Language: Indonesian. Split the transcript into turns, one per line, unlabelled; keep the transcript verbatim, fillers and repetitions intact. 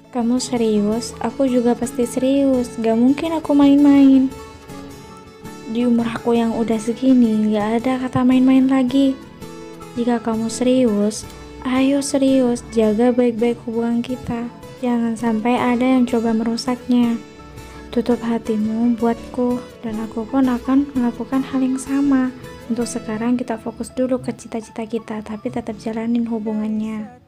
Kamu serius? Aku juga pasti serius. Gak mungkin aku main-main. Di umur aku yang udah segini, gak ada kata main-main lagi. Jika kamu serius, ayo serius, jaga baik-baik hubungan kita. Jangan sampai ada yang coba merusaknya. Tutup hatimu buatku, dan aku pun akan melakukan hal yang sama. Untuk sekarang kita fokus dulu ke cita-cita kita, tapi tetap jalanin hubungannya.